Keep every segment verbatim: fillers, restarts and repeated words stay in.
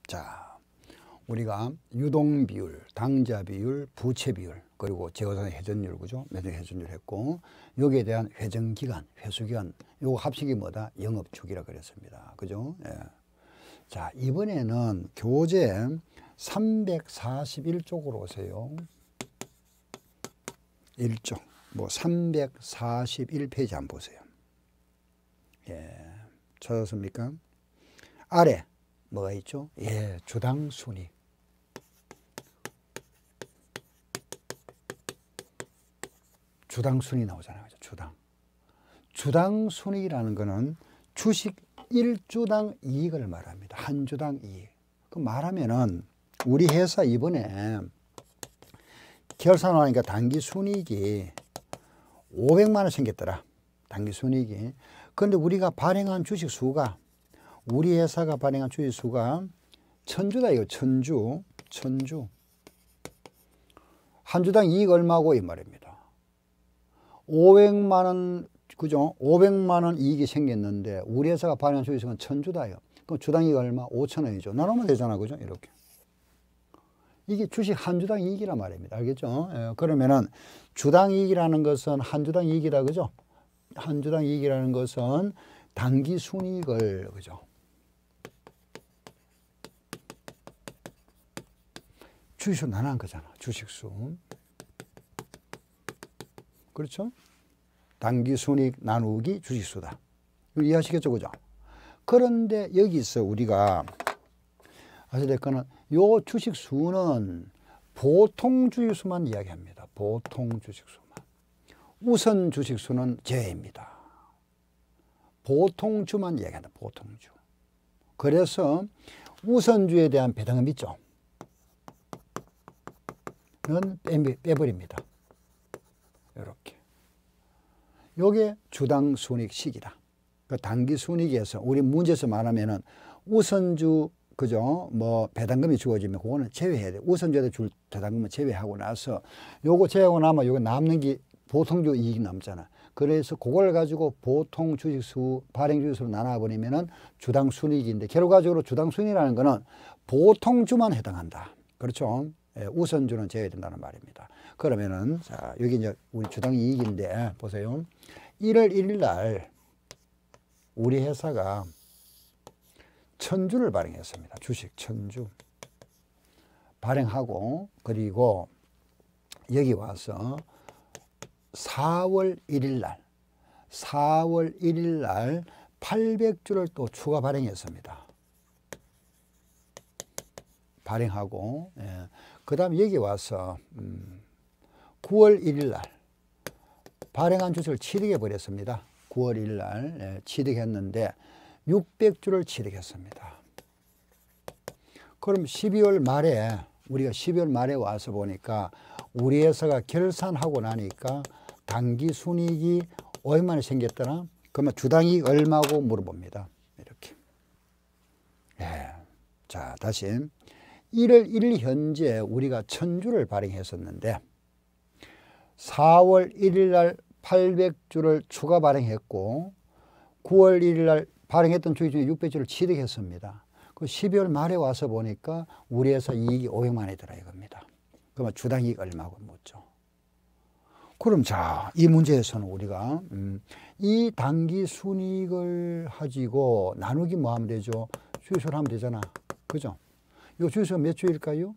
자, 우리가 유동 비율, 당자 비율, 부채 비율, 그리고 제거상 회전율, 그죠? 매도 회전율 했고, 여기에 대한 회전 기간, 회수 기간, 요거 합식이 뭐다? 영업 주기라 그랬습니다. 그죠? 예. 자, 이번에는 교재 삼백사십일 쪽으로 오세요. 일 쪽. 뭐 삼백사십일 페이지 한번 보세요. 예. 찾았습니까? 아래 뭐가 있죠? 예, 주당 순익. 주당 순익 나오잖아요. 주당. 주당 순익이라는 거는 주식 일 주당 이익을 말합니다. 한 주당 이익. 그 말하면은 우리 회사 이번에 결산하니까 당기 순이익이 오백만 원 생겼더라. 당기 순이익이. 그런데 우리가 발행한 주식 수가, 우리 회사가 발행한 주식 수가 천주다 이거. 천주. 천주. 한 주당 이익 얼마고 이 말입니다. 오백만 원, 그죠? 오백만 원 이익이 생겼는데 우리 회사가 발행한 주식 수가 천주다요. 그럼 주당 이익 얼마? 오천 원이죠. 나누면 되잖아. 그죠? 이렇게. 이게 주식 한 주당 이익이란 말입니다. 알겠죠? 예, 그러면은 주당 이익이라는 것은 한 주당 이익이다. 그죠? 한 주당 이익이라는 것은 당기 순이익을, 그죠? 주식수 나눈 거잖아. 주식수. 그렇죠? 당기 순이익 나누기 주식수다. 이거 이해하시겠죠? 그죠? 그런데 여기서 우리가 어찌됐거나 요 주식수는 보통 주식수만 이야기합니다. 보통 주식수만. 우선 주식수는 제외입니다. 보통주만 이야기한다. 보통주. 그래서 우선주에 대한 배당금 있죠. 는 빼버립니다. 이렇게. 요게 주당 순익식이다. 그 단기 순익에서 우리 문제에서 말하면은 우선주, 그죠? 뭐 배당금이 주어지면 그거는 제외해야 돼. 우선주에다 줄 배당금은 제외하고 나서 요거 제외하고 나면 요거 남는 게 보통주 이익이 남잖아. 그래서 그걸 가지고 보통 주식수, 발행 주식수로 나눠버리면은 주당 순이익인데, 결과적으로 주당 순이익이라는 거는 보통주만 해당한다. 그렇죠? 예, 우선주는 제외된다는 말입니다. 그러면은, 자, 여기 이제 우리 주당 이익인데, 보세요. 일월 일일 날, 우리 회사가 천주를 발행했습니다. 주식 천주. 발행하고, 그리고 여기 와서 사월 일일 날, 사월 일일 날 팔백 주를 또 추가 발행했습니다. 발행하고, 예. 그 다음에 여기 와서 음, 구월 일일 날 발행한 주식을 취득해 버렸습니다. 구월 일일 날 예, 취득했는데 육백 주를 취득했습니다. 그럼 십이월 말에, 우리가 십이월 말에 와서 보니까 우리 회사가 결산하고 나니까 당기 순이익이 얼마나 생겼더라? 그러면 주당이익 얼마고 물어봅니다. 이렇게. 예. 자, 다시. 일월 일일 현재 우리가 천주를 발행했었는데 사월 일일 날 팔백 주를 추가 발행했고 구월 일일 날 발행했던 주식 중에 육백 주를 취득했습니다. 그 십이월 말에 와서 보니까 우리 회사 이익이 오백만 원이더라 이겁니다. 그러면 주당이익 얼마고 묻죠. 그럼 자, 이 문제에서는 우리가 음, 이 당기 순이익을 가지고 나누기 뭐 하면 되죠? 주식수를 하면 되잖아. 그죠? 이 주식수가 몇 주일까요?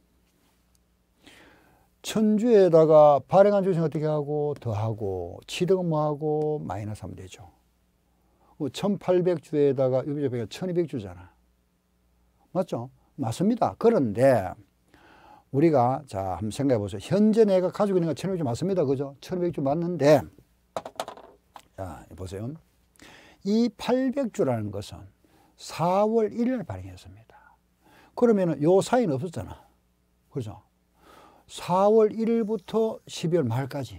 천주에다가 발행한 주식 어떻게 하고 더하고 취득은 뭐하고 마이너스 하면 되죠. 천팔백 주에다가 천이백 주잖아. 맞죠? 맞습니다. 그런데 우리가 자 한번 생각해 보세요. 현재 내가 가지고 있는 건 천이백 주 맞습니다. 그죠? 천이백 주 맞는데 자 보세요. 이 팔백 주라는 것은 사월 일일 발행했습니다. 그러면 요 사이는 없었잖아. 그렇죠? 사월 일일부터 십이월 말까지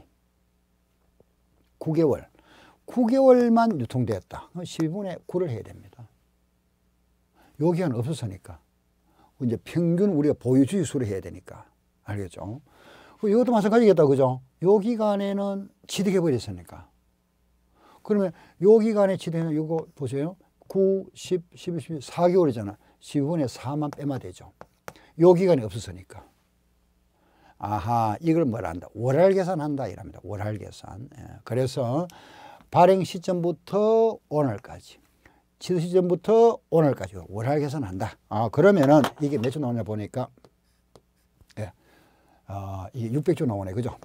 구 개월. 구 개월만 유통되었다. 십이분의 구를 해야 됩니다. 요 기간 없었으니까. 이제 평균 우리가 보유 주식수를 해야 되니까. 알겠죠? 이것도 마찬가지겠다. 그죠? 요 기간에는 취득해 버렸으니까. 그러면 요 기간에 취득해는 요거 보세요. 구, 십, 십일, 십이, 사 개월이잖아. 십이분의 사만 빼면 되죠. 요 기간이 없었으니까. 아하, 이걸 뭐라 한다? 월할 계산한다 이랍니다. 월할 계산. 예. 그래서 발행 시점부터 오늘까지, 취득 시점부터 오늘까지 월할 계산한다. 아, 그러면은 이게 몇 주 나오냐 보니까, 예, 어, 이게 육백 주 나오네, 그죠?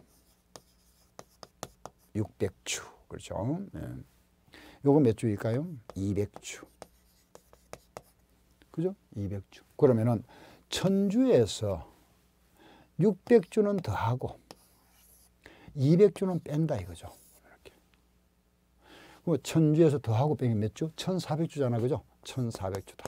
육백 주, 그렇죠? 예. 요거 몇 주일까요? 이백 주. 그죠? 이백 주. 그러면은 천 주에서 육백 주는 더하고 이백 주는 뺀다 이거죠. 이렇게. 그럼 천 주에서 더하고 빼면 몇 주? 천사백 주잖아. 그죠? 천사백 주다.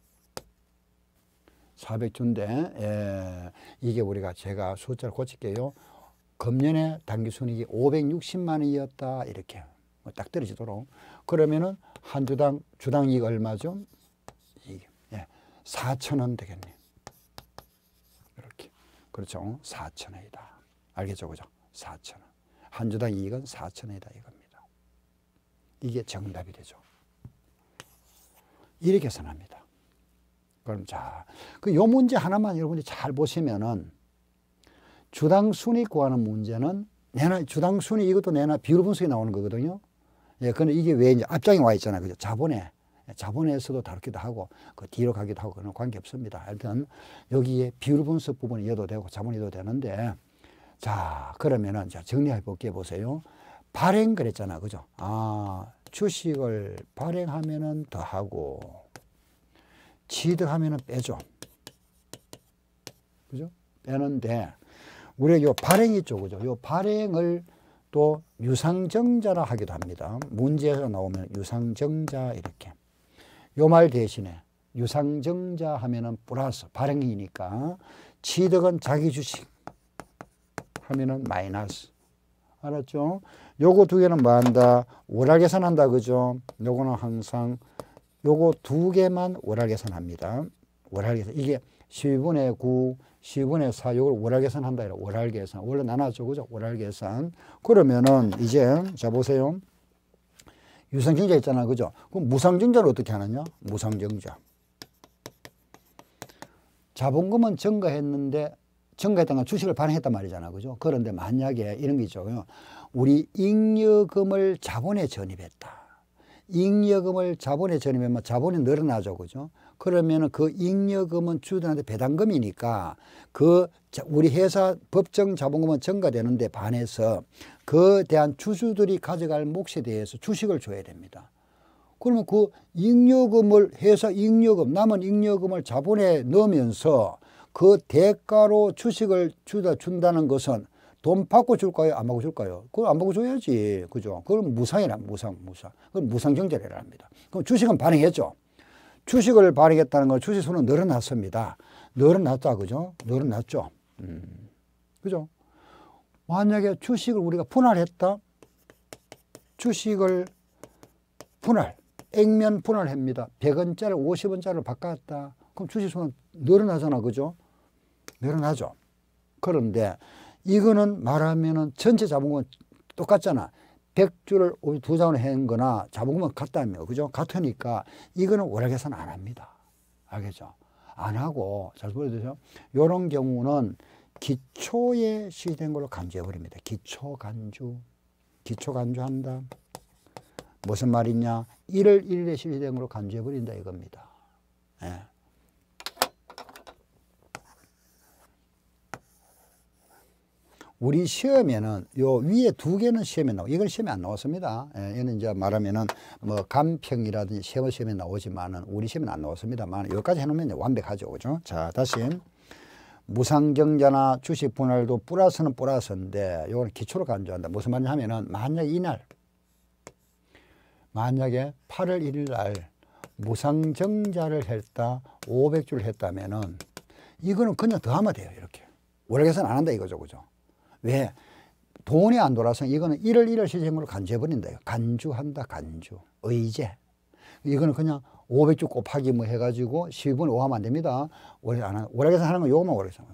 사백 주인데, 예, 이게 우리가 제가 숫자를 고칠게요. 금년에 당기순이익이 오백육십만 원이었다. 이렇게 딱 떨어지도록. 그러면은 한 주당, 주당 이익 얼마죠? 이게, 예, 사천 원 되겠네요. 이렇게. 그렇죠. 사천 원이다. 알겠죠? 그죠? 사천 원. 한 주당 이익은 사천 원이다. 이겁니다. 이게 정답이 되죠. 이렇게 계산합니다. 그럼 자, 그 요 문제 하나만 여러분이 잘 보시면은 주당 순이익 구하는 문제는 내나 주당 순이익 이것도 내나 비율 분석이 나오는 거거든요. 예, 근데 이게 왜 이제 앞장에 와 있잖아요. 그죠? 자본에. 자본에서도 다루기도 하고 그 뒤로 가기도 하고 그런 관계 없습니다. 하여튼 여기에 비율 분석 부분이 이어도 되고 자본이 이어도 되는데, 자, 그러면은 자, 정리해 볼게 보세요. 발행 그랬잖아. 그죠? 아, 주식을 발행하면은 더하고 취득하면은 빼죠. 그죠? 빼는데 우리가 요 발행이 있죠. 그죠? 요 발행을 또 유상증자라 하기도 합니다. 문제에서 나오면 유상증자 이렇게. 요 말 대신에 유상증자 하면은 플러스 발행이니까, 취득은 자기 주식 하면은 마이너스. 알았죠? 요거 두 개는 뭐 한다? 월할 계산한다. 그죠? 요거는 항상 요거 두 개만 월할 계산합니다. 월할 계산. 이게 십이분의 구, 십이분의 사, 요걸 월할 계산한다. 이라 월할 계산. 원래 나눴죠. 그죠? 월할 계산. 그러면은 이제 자 보세요. 유상증자 있잖아. 그죠? 그럼 무상증자를 어떻게 하느냐? 무상증자. 자본금은 증가했는데, 증가했다는 건 주식을 발행했단 말이잖아. 그죠? 그런데 만약에 이런 게 있죠. 우리 잉여금을 자본에 전입했다. 잉여금을 자본에 전입하면 자본이 늘어나죠. 그죠? 그러면은 그 잉여금은 주주들한테 배당금이니까 그 우리 회사 법정 자본금은 증가되는데 반해서 그에 대한 주주들이 가져갈 몫에 대해서 주식을 줘야 됩니다. 그러면 그 잉여금을 회사 잉여금 남은 잉여금을 자본에 넣으면서 그 대가로 주식을 주다 준다는 것은 돈 받고 줄까요? 안 받고 줄까요? 그걸 안 받고 줘야지. 그죠? 그럼 무상이라, 무상, 무상. 그건 무상증자라 합니다. 그럼 주식은 발행했죠. 주식을 발행했다는 건 주식 수는 늘어났습니다. 늘어났다. 그죠? 늘어났죠. 음. 그죠? 만약에 주식을 우리가 분할했다. 주식을 분할, 액면 분할합니다. 백 원짜리 오십 원짜리로 바꿨다. 그럼 주식 수는 늘어나잖아. 그죠? 늘어나죠. 그런데 이거는 말하면은 전체 자본금은 똑같잖아. 백 주를 두 장으로 한 거나 자본금은 같다며. 그죠? 같으니까 이거는 월할 계산 안 합니다. 알겠죠? 안 하고, 잘 보여주세요. 이런 경우는 기초에 시된 걸로 간주해버립니다. 기초 간주. 기초 간주한다. 무슨 말이냐? 일월 일일에 실시된 걸로 간주해버린다 이겁니다. 예. 우리 시험에는 요 위에 두 개는 시험에 나오고, 이건 시험에 안 나왔습니다. 예, 얘는 이제 말하면은 뭐 간평이라든지 시험 시험에 나오지만은 우리 시험에는 안 나왔습니다만, 여기까지 해놓으면 완벽하죠. 그죠? 자, 다시. 무상증자나 주식 분할도 플러스는 플러스인데, 요거는 기초로 간주한다. 무슨 말이냐 하면은, 만약에 이날, 만약에 팔월 일일 날 무상증자를 했다, 오백 주를 했다면은, 이거는 그냥 더 하면 돼요. 이렇게. 월계산 안 한다 이거죠. 그죠? 왜? 돈이 안 돌아서 이거는 일월 일일 시행으로 간주해버린다. 간주한다, 간주. 의제. 이거는 그냥 오백 주 곱하기 뭐 해가지고 십이분의 오 하면 안 됩니다. 월계 안 하는, 월계산 하는 건 요것만 월계산.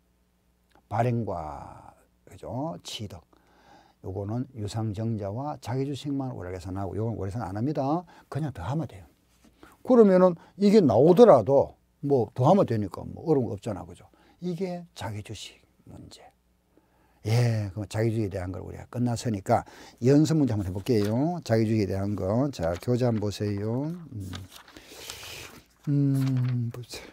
발행과, 그죠? 취득. 요거는 유상증자와 자기주식만 월계산하고, 요건 월계산 안 합니다. 그냥 더 하면 돼요. 그러면은 이게 나오더라도, 뭐 더하면 되니까 뭐 어려운 거 없잖아. 그죠? 이게 자기주식 문제. 예, 그럼 자기주의에 대한 걸 우리가 끝났으니까 연습 문제 한번 해볼게요. 자기주의에 대한 거. 자, 교재 한번 보세요. 음, 음 보세요.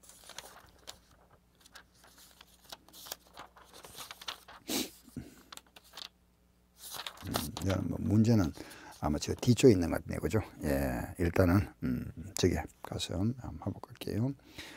음, 뭐 문제는 아마 저 뒤쪽에 있는 것 같네요. 그죠? 예, 일단은, 음, 저기 가서 한번 해볼게요.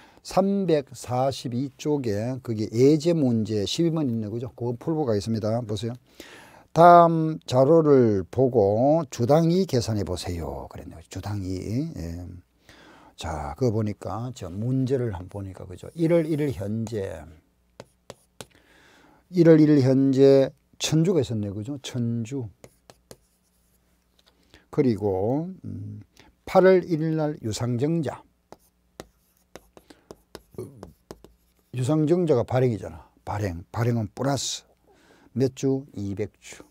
삼백사십이 쪽에 그게 예제 문제 십이 번 있네. 그죠? 그거 풀고 가겠습니다. 보세요. 다음 자료를 보고 주당이 계산해 보세요. 그랬네요. 주당이. 예. 자, 그거 보니까 저 문제를 한번 보니까 그죠? 일월 일일 현재 일월 일일 현재 천주가 있었네요. 그죠? 천주. 그리고 음, 팔월 일일 날 유상정자. 유상정자가 발행이잖아. 발행. 발행은 플러스 몇 주? 이백 주.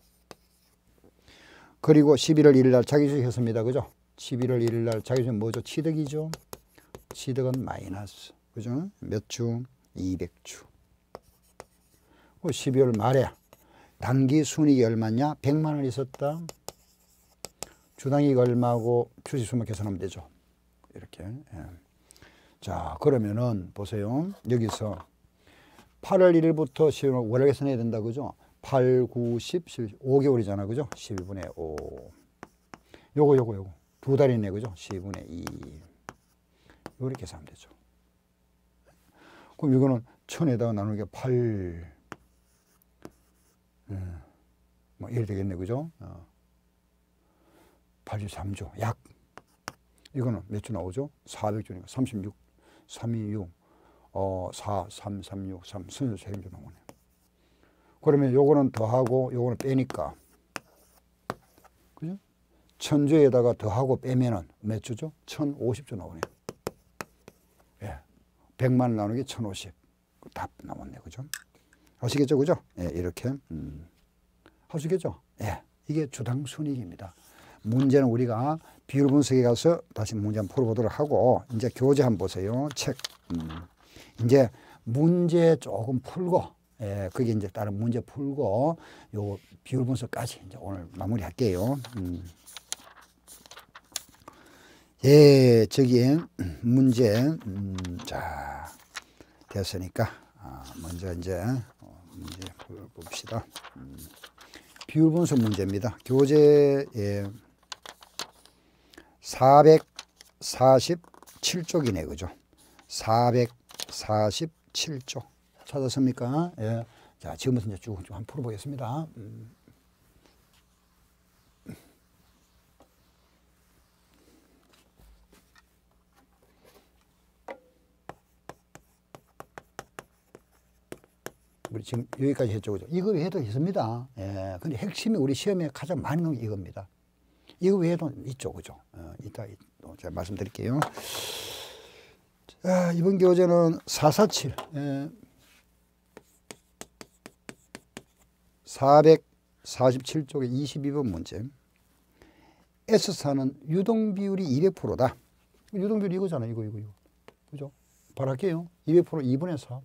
그리고 십일월 일일 날 자기주식 했습니다. 그죠? 십일월 일일 날 자기주식 뭐죠? 취득이죠. 취득은 마이너스. 그죠? 몇 주? 이백 주. 십이월 말에 단기 순이익이 얼마냐? 백만 원 있었다. 주당이익 얼마고 주식수만 계산하면 되죠. 이렇게. 예. 자, 그러면은 보세요. 여기서 팔월 일일부터 십일월 월을 계산해야 된다. 그죠? 팔, 구, 십, 십일, 오 개월이잖아. 그죠? 십이분의 오. 요거, 요거, 요거. 두 달이네. 그죠? 십이분의 이. 요렇게 계산하면 되죠. 그럼 이거는 천에다가 나누는 게 팔. 예. 뭐, 이래 되겠네. 그죠? 어. 팔십삼 주. 약. 이거는 몇 주 나오죠? 사백 주니까 삼십육. 삼, 이, 육. 어, 사, 삼, 삼, 육, 삼, 삼십삼 주 나오네. 그러면 요거는 더하고 요거는 빼니까. 그죠? 천주에다가 더하고 빼면은 몇 주죠? 천오십 주 나오네. 예. 백만 나누기 천오십. 답 나왔네. 그죠? 아시겠죠? 그죠? 예, 이렇게. 음. 하시겠죠? 예. 이게 주당 순이익입니다. 문제는 우리가 비율 분석에 가서 다시 문제 한번 풀어보도록 하고, 이제 교재 한번 보세요. 책. 음. 이제 문제 조금 풀고, 예, 그게 이제 다른 문제 풀고, 요 비율 분석까지 이제 오늘 마무리 할게요. 음. 예, 저기 문제, 음, 자, 됐으니까, 아, 먼저 이제 문제 풀어봅시다. 음. 비율 분석 문제입니다. 교재에 사백사십칠 쪽이네. 그죠? 사백사십칠 쪽. 찾았습니까? 예. 자, 지금부터 이제 쭉, 쭉 한번 풀어보겠습니다. 음. 우리 지금 여기까지 했죠. 그죠? 이거 외에도 있습니다. 예. 근데 핵심이 우리 시험에 가장 많이 나오는 게 이겁니다. 이거 외에도 있죠. 그죠? 어, 이따 제가 말씀드릴게요. 자, 이번 교재는 사백사십칠. 예. 사백사십칠 쪽에 이십이 번 문제. S사는 유동비율이 이백 퍼센트다. 유동비율이 이거잖아. 이거, 이거, 이거. 그죠? 바로 할게요. 이백 퍼센트 이분의 사.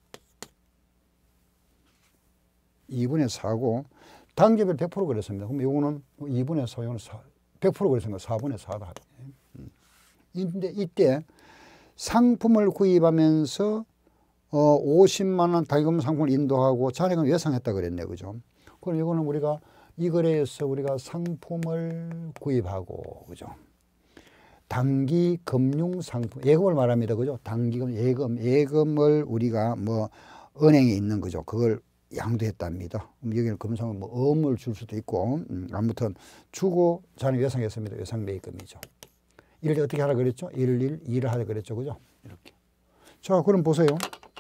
이분의 사고, 단계별 백 퍼센트 그랬습니다. 그럼 이거는 이분의 사, 이거는 사, 백 퍼센트 그랬으니까 사분의 사다. 근데 이때 상품을 구입하면서 어, 오십만 원 당기금 상품을 인도하고 잔액은 예상했다 그랬네요. 그죠? 그럼 이거는 우리가 이 거래에서 우리가 상품을 구입하고, 그죠? 단기 금융 상품, 예금을 말합니다. 그죠? 단기금, 예금, 예금을 우리가 뭐 은행에 있는 거죠. 그걸 양도했답니다. 여기는 금상은 뭐 어음을 줄 수도 있고, 음, 아무튼 주고 잔액 예상했습니다. 예상 매입금이죠. 이럴 때 어떻게 하라 그랬죠? 일, 일, 이를 하라 그랬죠. 그죠? 이렇게. 자, 그럼 보세요.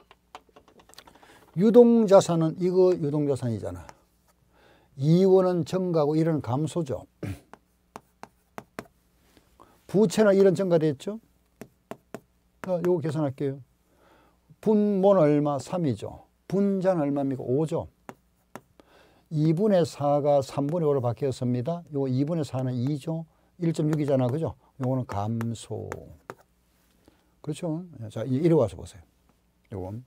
유동자산은 이거 유동자산이잖아. 이원은 증가하고 일은 감소죠. 부채는 일은 증가됐죠. 자, 요거 계산할게요. 분모는 얼마? 삼이죠. 분자는 얼마입니까? 오죠. 이분의 사가 삼분의 오로 바뀌었습니다. 요 이분의 사는 이죠. 일 점 육이잖아. 그죠? 요거는 감소. 그렇죠? 자, 이리 와서 보세요. 요건.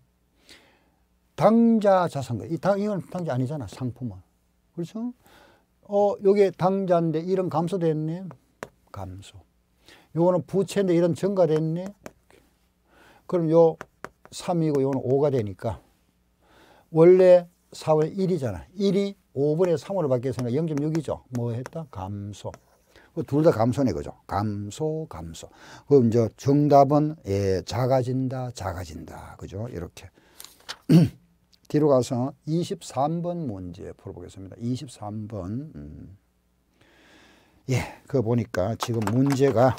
당자 자산가. 이 당, 이건 당자 아니잖아. 상품은. 그렇죠? 어, 요게 당자인데 이런 감소됐네. 감소. 요거는 부채인데 이런 증가됐네. 그럼 요 삼이고 요거는 오가 되니까 원래 사분의 일이잖아. 일이 오분의 삼으로 바뀌었으니까 영 점 육이죠. 뭐 했다? 감소. 둘 다 감소네, 그죠? 감소, 감소. 그럼 이제 정답은 예, 작아진다, 작아진다. 그죠? 이렇게. 뒤로 가서 이십삼 번 문제 풀어보겠습니다. 이십삼 번. 음. 예, 그거 보니까 지금 문제가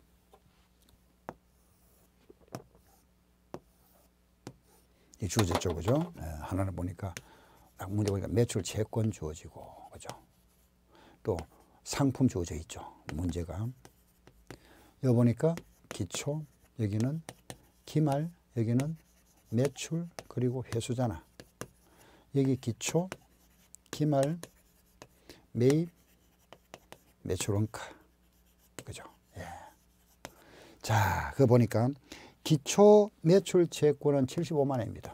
이 주어졌죠, 그죠? 예, 하나는 보니까 딱 문제 보니까 매출 채권 주어지고, 그죠? 또 상품 주어져 있죠. 문제가. 여기 보니까 기초, 여기는 기말, 여기는 매출, 그리고 회수잖아. 여기 기초, 기말, 매입, 매출 원가. 그죠? 예. 자, 그거 보니까 기초 매출 채권은 칠십오만 원입니다.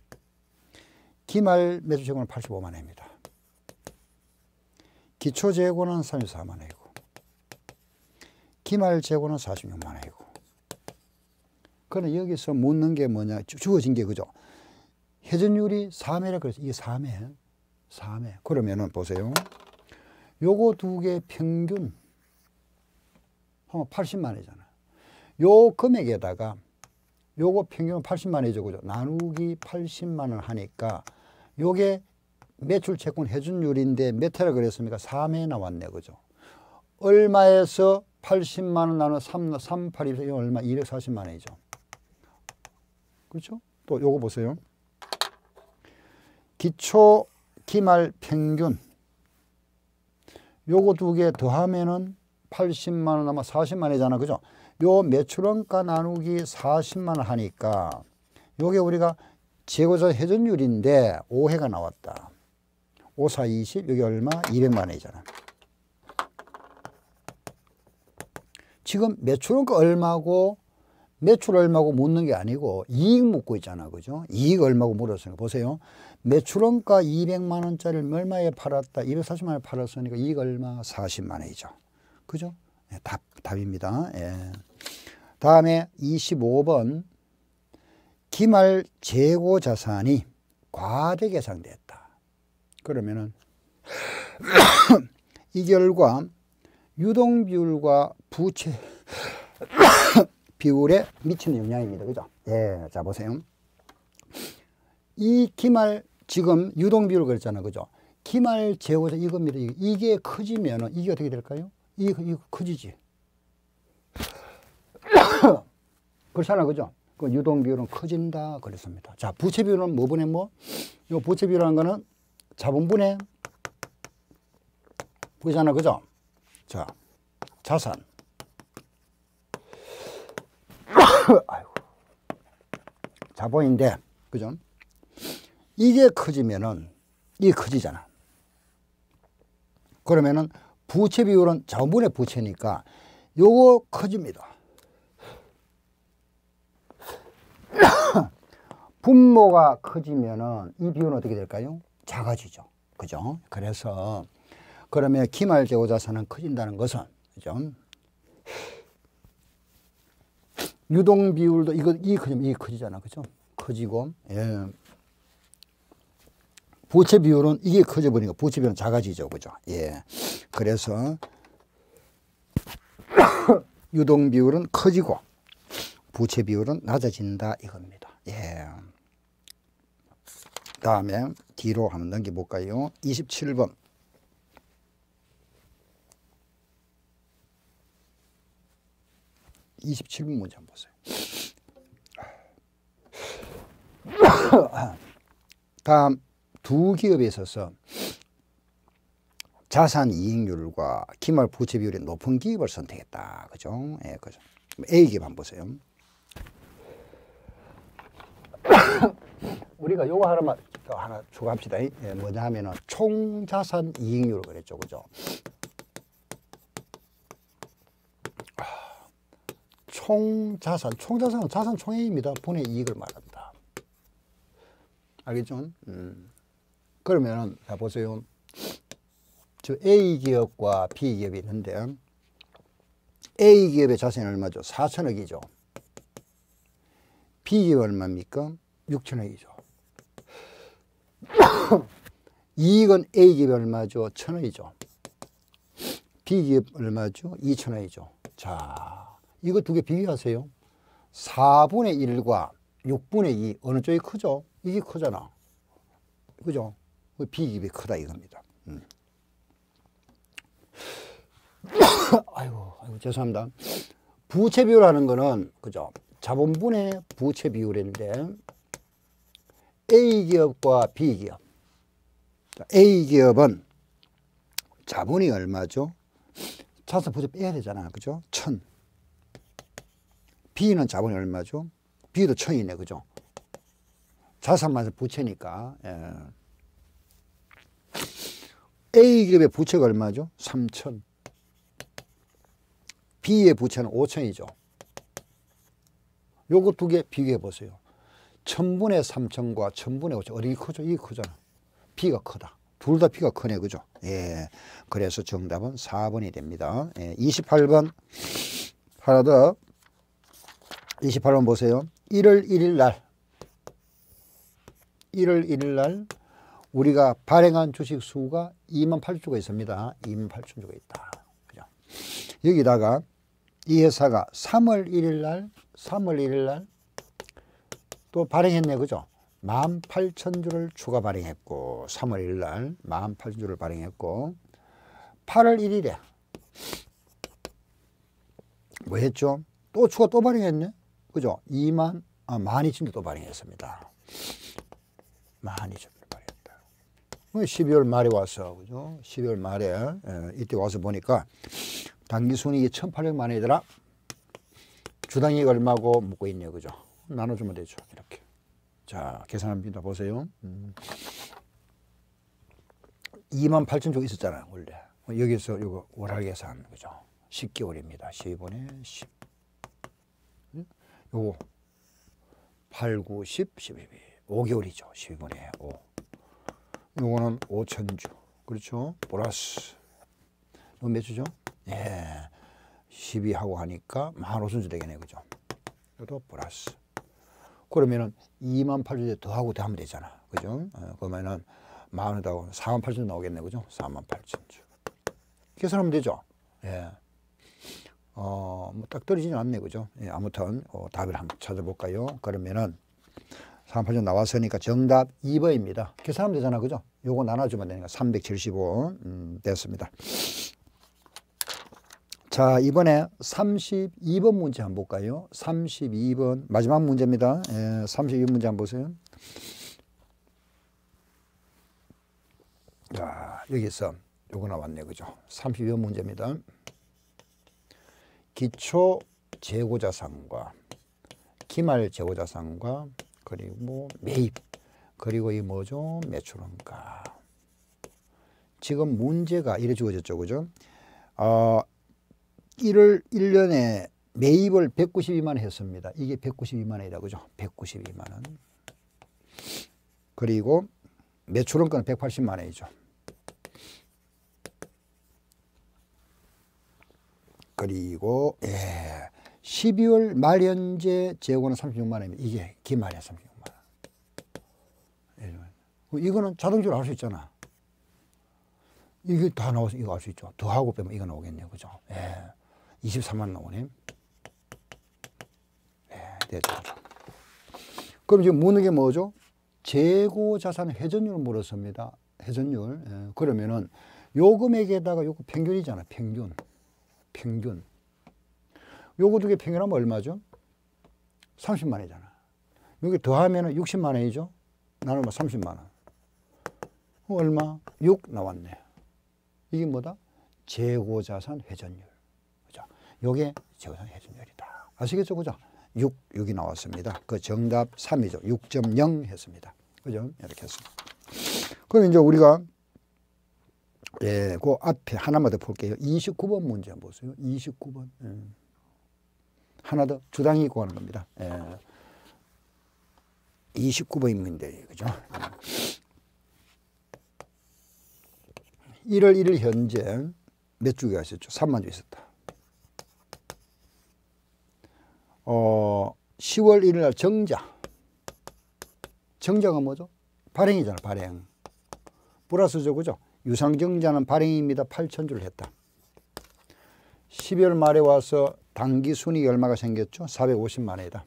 기말 매출 채권은 팔십오만 원입니다. 기초 재고는 삼십사만 원이고 기말 재고는 사십육만 원이고. 그러나 여기서 묻는 게 뭐냐? 주어진 게 그죠? 회전율이 삼 회라 그래서 이게 삼 회. 삼 회. 그러면은 보세요. 요거 두 개 평균 하면 팔십만 원이잖아요. 요 금액에다가 요거 평균 팔십만 원이죠. 그죠? 나누기 팔십만 원 하니까 요게 매출 채권 회전율인데 몇 회라 그랬습니까? 삼 회 나왔네. 그죠? 얼마에서 팔십만 원 나누어 삼, 삼, 팔, 이거 얼마? 이백사십만 원이죠. 그렇죠? 또 요거 보세요. 기초, 기말, 평균. 요거 두 개 더하면은 팔십만 원 나면 사십만 원이잖아. 그죠? 요 매출원가 나누기 사십만 원 하니까 요게 우리가 재고자 회전율인데 오 회가 나왔다. 오, 사, 이십, 여기 얼마? 이백만 원이잖아. 지금 매출원가 얼마고 매출 얼마고 묻는 게 아니고 이익 묻고 있잖아. 그죠? 이익 얼마고 물었으니까 보세요. 매출원가 이백만 원짜리를 얼마에 팔았다? 이백사십만 원에 팔았으니까 이익 얼마? 사십만 원이죠. 그죠? 네, 답, 답입니다. 예. 다음에 이십오 번. 기말 재고 자산이 과대 계상됐다. 그러면은 이 결과 유동 비율과 부채 비율에 미치는 영향입니다. 그죠? 예. 자, 보세요. 이 기말 지금 유동 비율 그랬잖아요. 그죠? 기말 재고자 이겁니다. 이게 커지면은 이게 어떻게 될까요? 이게, 이게 커지지. 그렇잖아. 그죠? 그 유동 비율은 커진다. 그랬습니다. 자, 부채 비율은 뭐분의 뭐? 요 부채 비율이라는 거는 자본분의 보이잖아. 그죠? 자, 자산. 아이고. 자본인데, 그죠? 이게 커지면은, 이게 커지잖아. 그러면은 부채 비율은 자본분의 부채니까 요거 커집니다. 분모가 커지면은 이 비율은 어떻게 될까요? 작아지죠. 그죠? 그래서 그러면 기말 재고 자산은 커진다는 것은 그죠? 유동 비율도 이거 이 커지면 이 커지잖아. 그죠? 커지고 예. 부채 비율은 이게 커져 버리니까 부채 비율은 작아지죠. 그죠? 예. 그래서 유동 비율은 커지고 부채 비율은 낮아진다 이겁니다. 예. 다음에 뒤로 한번 넘겨 볼까요? 이십칠 번. 이십칠 번 문제 한번 보세요. 다음 두 기업에 있어서 자산 이익률과 기말 부채 비율이 높은 기업을 선택했다. 그죠? 예, 그죠. A 기업 한번 보세요. 우리가 요거 하나만 하나 추가합시다. 예, 뭐냐 하면은 총 자산 이익률을 그랬죠. 그죠? 총자산, 총자산은 자산 총액입니다. 분의 이익을 말한다. 알겠죠? 음. 그러면은 자 보세요. 저 A 기업과 B 기업이 있는데 A 기업의 자산이 얼마죠? 사천억이죠. B 기업 얼마입니까? 육천억이죠. 이익은 A 기업이 얼마죠? 천억이죠. B 기업 얼마죠? 이천억이죠. 자, 이거 두 개 비교하세요. 사분의 일과 육분의 이 어느 쪽이 크죠? 이게 크잖아. 그죠? B 기업이 크다 이겁니다. 음. 아이고, 아이고, 죄송합니다. 부채 비율하는 거는, 그죠? 자본분의 부채 비율인데, A 기업과 B 기업. A 기업은 자본이 얼마죠? 자산 부채 빼야 되잖아. 그죠? 천. B는 자본이 얼마죠? B도 천이네. 그죠? 자산만 부채니까. 예. A 기업의 부채가 얼마죠? 삼천. B의 부채는 오천이죠. 요거 두 개 비교해 보세요. 천분의 삼천과 천분의 오천. 어디 크죠? 이게 크잖아. B가 크다. 둘 다 B가 크네. 그죠? 예. 그래서 정답은 사 번이 됩니다. 예. 이십팔 번. 하나 더. 이십팔 번 보세요. 일월 일일 날. 일월 일일 날 우리가 발행한 주식 수가 이만 팔천 주가 있습니다. 이만 팔천 주가 있다. 그죠? 여기다가 이 회사가 삼월 일일 날, 삼월 일일 날 또 발행했네. 그죠? 만 팔천 주를 추가 발행했고, 삼월 일일 날 만 팔천 주를 발행했고, 팔월 일일에 뭐 했죠? 또 추가 또 발행했네. 그죠? 이만, 아, 만 이천 주 또 발행했습니다. 만 이천 주 발행했다. 십이월 말에 와서, 그죠? 십이월 말에, 에, 이때 와서 보니까 당기순이익이 천팔백만 원이더라. 주당이익 얼마고 묻고 있네요. 그죠? 나눠주면 되죠. 이렇게. 자, 계산합니다. 보세요. 음. 이만 팔천 주 있었잖아요. 원래. 여기서 이거 월할 계산. 그죠? 십 개월입니다. 십분의 십. 요거 팔, 구, 십, 십이. 오 개월이죠. 십분의 오. 요거는 오천 주. 그렇죠? 플러스. 이거 몇 주죠? 예. 십이 하고 하니까 만 오천 주 되겠네. 그죠? 이것도 플러스. 그러면은 이만 팔천 주 더 하고 더 하면 되잖아. 그죠? 어, 그러면은 만 원 더하고 사만 팔천 주 나오겠네. 그죠? 사만 팔천 주. 계산하면 되죠? 예. 어, 뭐 딱 떨어지진 않네. 그죠? 예, 아무튼, 어, 답을 한번 찾아볼까요? 그러면은 사만 팔천 주 나왔으니까 정답 이 번입니다. 계산하면 되잖아. 그죠? 요거 나눠주면 되니까 삼백칠십오. 음, 됐습니다. 자, 이번에 삼십이 번 문제 한번 볼까요? 삼십이 번 마지막 문제입니다. 예, 삼십이 번 문제 한번 보세요. 자, 여기서 요거 나왔네. 그죠? 삼십이 번 문제입니다. 기초 재고자산과 기말 재고자산과 그리고 매입 그리고 이 뭐죠? 매출원가. 지금 문제가 이래 주어졌죠. 그죠? 어, 일월 일 년에 매입을 백구십이만 원 했습니다. 이게 백구십이만 원이다. 그죠? 백구십이만 원. 그리고 매출원가는 백팔십만 원이죠. 그리고 예, 십이월 말 현재 재고는 삼십육만 원입니다. 이게 기말이야. 삼십육만 원. 이거는 자동적으로 알 수 있잖아. 이게 다 나와서 이거 알 수 있죠. 더하고 빼면 이거 나오겠네요. 그죠? 예. 이십삼만 원 나오네. 예, 됐죠. 그럼 지금 묻는 게 뭐죠? 재고자산 회전율을 물었습니다. 회전율. 예. 그러면은 요 금액에다가 요거 평균이잖아. 평균. 평균. 요거 두 개 평균하면 얼마죠? 삼십만 원이잖아. 여기 더하면 육십만 원이죠? 나누면 삼십만 원. 얼마? 육 나왔네. 이게 뭐다? 재고자산 회전율. 그죠? 요게 재고자산 회전율이다. 아시겠죠? 그죠? 육, 육이 나왔습니다. 그 정답 삼이죠. 육 점 영 했습니다. 그죠? 이렇게 했습니다. 그럼 이제 우리가 예, 그 앞에 하나만 더 볼게요. 이십구 번 문제 한번 보세요. 이십구 번. 예. 하나 더 주당이 있고 하는 겁니다. 예. 이십구 번인데 그죠? 일월 일 일 현재 몇 주가 있었죠? 삼만 주 있었다. 어, 시월 일 일 날 정자. 정자가 뭐죠? 발행이잖아, 발행. 플러스죠, 그죠? 유상정자는 발행입니다. 팔천 주를 했다. 십이월 말에 와서 당기 순이익이 얼마가 생겼죠? 사백오십만 원이다.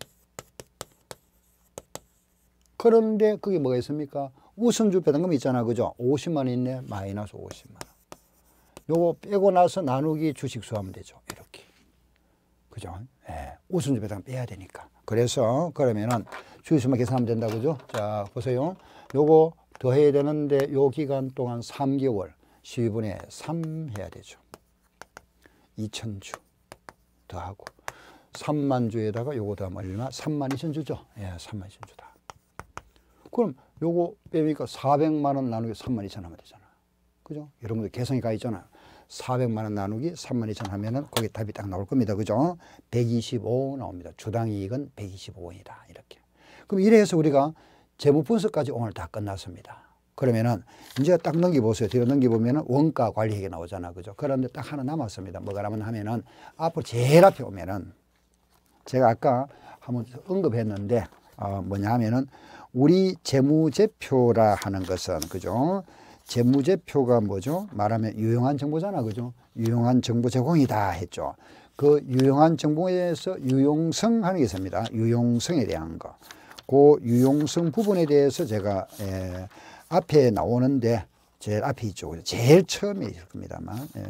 그런데 그게 뭐가 있습니까? 우선주 배당금 있잖아, 그죠? 오십만 원 있네. 마이너스 오십만 원. 요거 빼고 나서 나누기 주식수 하면 되죠. 이렇게. 그죠? 예. 우선주 배당금 빼야 되니까. 그래서 그러면은 주식수만 계산하면 된다, 그죠? 자, 보세요. 요거 더해야 되는데 요 기간 동안 삼 개월 십이분의 삼 해야 되죠. 이천 주 더하고 삼만 주에다가 요거 더하면 얼마? 삼만 이천 주죠. 예, 삼만 이천 주다. 그럼 요거 빼니까 사백만 원 나누기 삼만 이천 하면 되잖아. 그죠? 여러분들 계산이 가 있잖아요. 사백만 원 나누기 삼만 이천 하면은 거기 답이 딱 나올 겁니다. 그죠? 백이십오 나옵니다. 주당 이익은 백이십오 원이다. 이렇게. 그럼 이래서 우리가 재무 분석까지 오늘 다 끝났습니다. 그러면은 이제 딱 넘겨보세요. 뒤로 넘겨보면은 원가 관리회계 나오잖아. 그죠? 그런데 딱 하나 남았습니다. 뭐가 남았나 하면은 앞으로 제일 앞에 오면은 제가 아까 한번 언급했는데 어 뭐냐 하면은 우리 재무제표라 하는 것은 그죠? 재무제표가 뭐죠? 말하면 유용한 정보잖아. 그죠? 유용한 정보 제공이다 했죠. 그 유용한 정보에 대해서 유용성 하는 게 있습니다. 유용성에 대한 거. 그 유용성 부분에 대해서 제가 에, 앞에 나오는데 제일 앞에 있죠. 제일 처음에 있을 겁니다만. 예.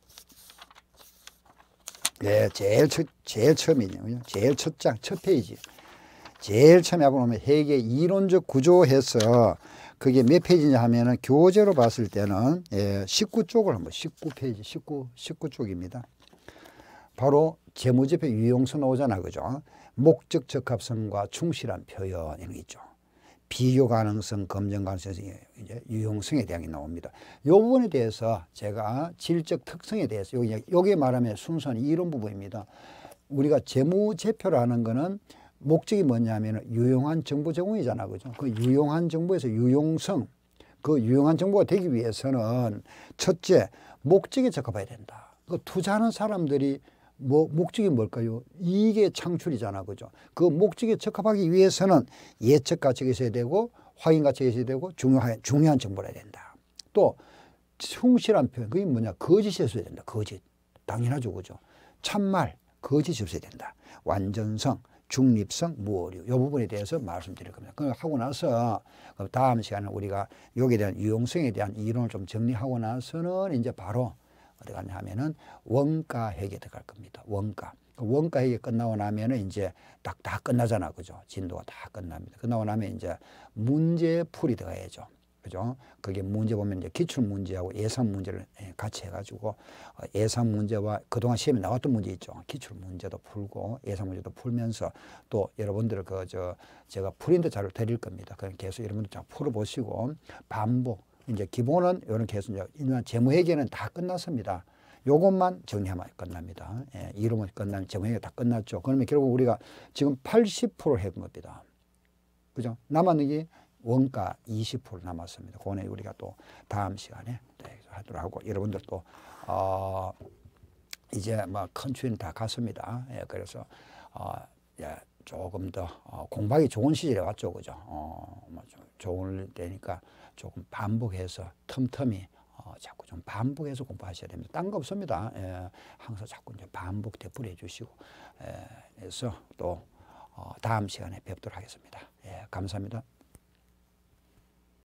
네, 제일 첫, 제일 처음이네요. 제일 첫 장, 첫 페이지. 제일 처음에 한번 보면 회계 이론적 구조해서 그게 몇 페이지냐 하면은 교재로 봤을 때는 예, 십구 쪽을 한번 십구 페이지, 십구, 십구 쪽입니다. 바로 재무제표 유용성 나오잖아, 그죠? 목적 적합성과 충실한 표현 이런 게 있죠. 비교 가능성, 검증 가능성, 이제 유용성에 대한 게 나옵니다. 이 부분에 대해서 제가 질적 특성에 대해서 여기 여기에 말하면 순수한 이론 부분입니다. 우리가 재무제표라는 거는 목적이 뭐냐면 유용한 정보 제공이잖아, 그죠? 그 유용한 정보에서 유용성, 그 유용한 정보가 되기 위해서는 첫째 목적에 적합해야 된다. 그 투자하는 사람들이 뭐 목적이 뭘까요? 이익의 창출이잖아, 그죠? 그 목적에 적합하기 위해서는 예측 가치가 있어야 되고 확인 가치가 있어야 되고 중요한 중요한 정보를 해야 된다. 또 충실한 표현, 그게 뭐냐? 거짓이 없어야 된다. 거짓, 당연하죠, 그죠? 참말, 거짓이 없어야 된다. 완전성, 중립성, 무오류, 이 부분에 대해서 말씀드릴 겁니다. 그걸 하고 나서 다음 시간에 우리가 여기에 대한 유용성에 대한 이론을 좀 정리하고 나서는 이제 바로 어디 가냐 하면은 원가 회계 들어갈 겁니다. 원가. 원가 회계 끝나고 나면은 이제 딱 다 끝나잖아. 그죠? 진도가 다 끝납니다. 끝나고 나면 이제 문제 풀이 들어가야죠. 그죠? 그게 문제 보면 이제 기출 문제하고 예상 문제를 같이 해가지고 예상 문제와 그동안 시험에 나왔던 문제 있죠. 기출 문제도 풀고 예상 문제도 풀면서 또 여러분들 그 저 제가 프린트 자료를 드릴 겁니다. 그럼 계속 여러분들 잘 풀어보시고 반복. 이제 기본은 이런 계속 이제 일반 재무회계는 다 끝났습니다. 요것만 정리하면 끝납니다. 예, 이름은 끝나면 재무회계 다 끝났죠. 그러면 결국 우리가 지금 팔십 퍼센트 해본 겁니다. 그죠? 남았는 게 원가 이십 퍼센트 남았습니다. 그거는 우리가 또 다음 시간에 하도록 하고 여러분들 또 어, 이제 뭐 큰 추위는 다 갔습니다. 예, 그래서 어, 예, 조금 더 어, 공부하기 좋은 시절에 왔죠, 그죠? 어, 뭐 좀 좋은 때니까 조금 반복해서 틈틈이 어, 자꾸 좀 반복해서 공부하셔야 됩니다. 딴 거 없습니다. 예, 항상 자꾸 이제 반복 되풀이해 주시고, 예, 그래서 또 어, 다음 시간에 뵙도록 하겠습니다. 예, 감사합니다.